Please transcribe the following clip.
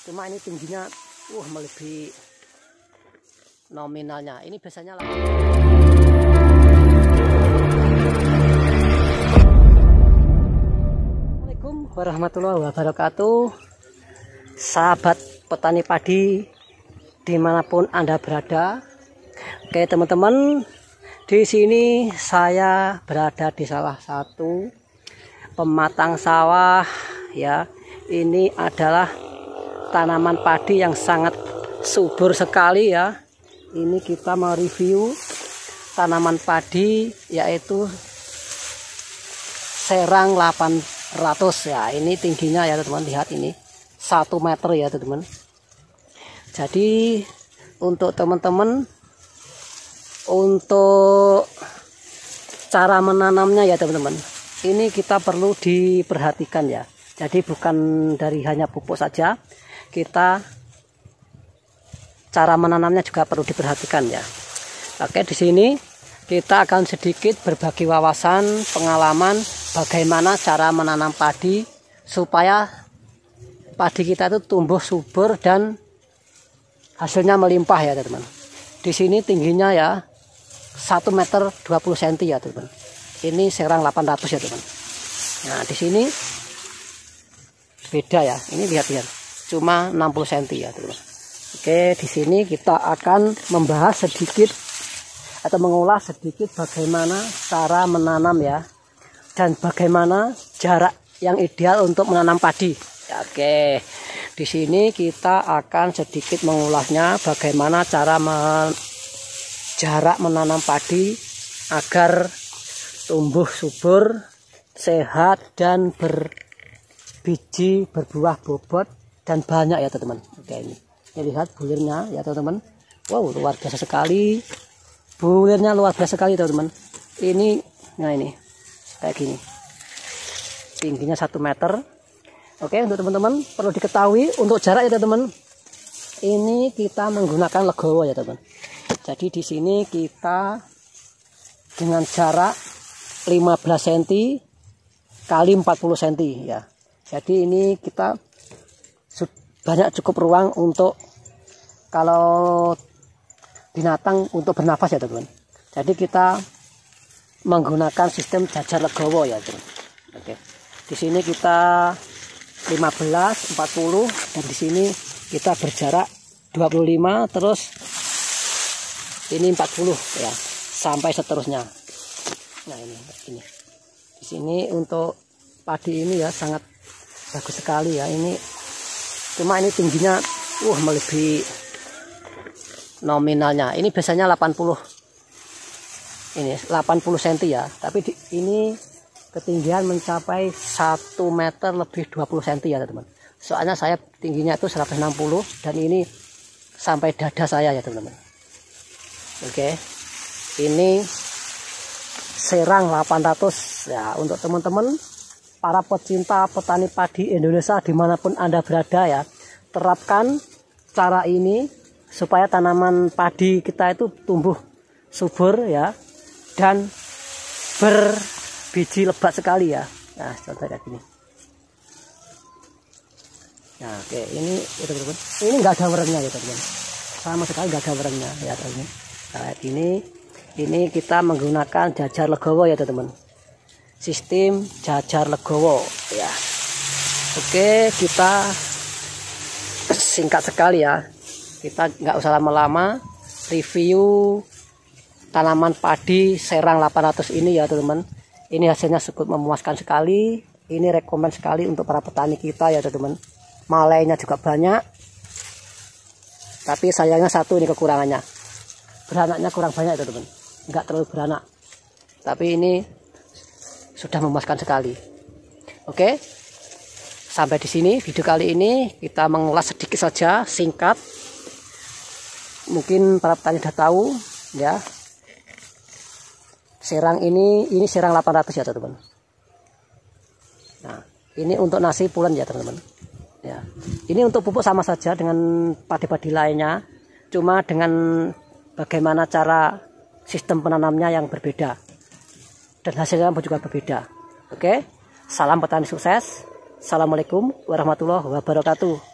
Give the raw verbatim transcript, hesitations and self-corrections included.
Cuma ini tingginya uh melebihi nominalnya. Ini biasanya Assalamualaikum warahmatullahi wabarakatuh. Sahabat petani padi dimanapun Anda berada. Oke teman-teman, di sini saya berada di salah satu pematang sawah ya. Ini adalah tanaman padi yang sangat subur sekali ya. Ini kita mau review tanaman padi yaitu serang delapan ratus ya. Ini tingginya ya teman-teman, lihat ini satu meter ya teman-teman. Jadi untuk teman-teman, untuk cara menanamnya ya teman-teman, ini kita perlu diperhatikan ya. Jadi bukan dari hanya pupuk saja, kita cara menanamnya juga perlu diperhatikan ya. Oke, di sini kita akan sedikit berbagi wawasan, pengalaman bagaimana cara menanam padi supaya padi kita itu tumbuh subur dan hasilnya melimpah ya teman-teman. Di sini tingginya ya satu meter dua puluh sentimeter ya teman-teman. Ini serang delapan ratus ya teman. Nah, di sini beda ya. Ini lihat-lihat. Cuma enam puluh sentimeter ya teman. Oke, di sini kita akan membahas sedikit atau mengulas sedikit bagaimana cara menanam ya, dan bagaimana jarak yang ideal untuk menanam padi. Oke, di sini kita akan sedikit mengulasnya bagaimana cara men jarak menanam padi agar tumbuh subur, sehat dan berbiji, berbuah bobot dan banyak ya teman-teman. Oke, ini. Ini lihat bulirnya ya teman-teman. Wow, luar biasa sekali. Bulirnya luar biasa sekali teman-teman. Ini, nah ini kayak gini. Tingginya satu meter. Oke, untuk teman-teman perlu diketahui untuk jarak ya teman-teman. Ini kita menggunakan legowo ya teman-teman. Jadi di sini kita dengan jarak lima belas sentimeter kali empat puluh sentimeter ya. Jadi ini kita banyak cukup ruang untuk kalau binatang untuk bernafas ya teman-teman. Jadi kita menggunakan sistem jajar legowo ya teman. Oke. Di sini kita lima belas, empat puluh dan di sini kita berjarak dua puluh lima, terus ini empat puluh ya sampai seterusnya. Nah, ini ini. Di sini untuk padi ini ya sangat bagus sekali ya. Ini cuma ini tingginya uh melebihi nominalnya. Ini biasanya delapan puluh. Ini delapan puluh sentimeter ya, tapi di, ini ketinggian mencapai satu meter lebih dua puluh sentimeter ya teman-teman. Soalnya saya tingginya itu seratus enam puluh dan ini sampai dada saya ya teman-teman. Oke. Ini serang delapan ratus ya. Untuk teman-teman para pecinta petani padi Indonesia dimanapun Anda berada ya, terapkan cara ini supaya tanaman padi kita itu tumbuh subur ya dan berbiji lebat sekali ya. Nah, contoh kayak gini. Nah, oke, ini itu teman-teman. Ini enggak ada werengnya ya teman-teman. Sama sekali enggak ada werengnya ya teman-teman. Nah, ini ini kita menggunakan jajar legowo ya teman-teman. Sistem jajar legowo ya. Oke, kita singkat sekali ya. Kita nggak usah lama-lama review tanaman padi serang delapan ratus ini ya teman-teman. Ini hasilnya cukup memuaskan sekali. Ini rekomen sekali untuk para petani kita ya teman-teman. Malainya juga banyak. Tapi sayangnya satu ini kekurangannya. Beranaknya kurang banyak ya teman-teman. Nggak terlalu beranak. Tapi ini sudah memuaskan sekali. Oke, sampai di sini video kali ini kita mengulas sedikit saja, singkat. Mungkin para petani sudah tahu ya. Serang ini ini serang delapan ratus ya teman-teman. Nah, ini untuk nasi pulen ya teman-teman. Ya, ini untuk pupuk sama saja dengan padi-padi lainnya, cuma dengan bagaimana cara sistem penanamnya yang berbeda. Dan hasilnya juga berbeda. Oke, salam petani sukses. Assalamualaikum warahmatullahi wabarakatuh.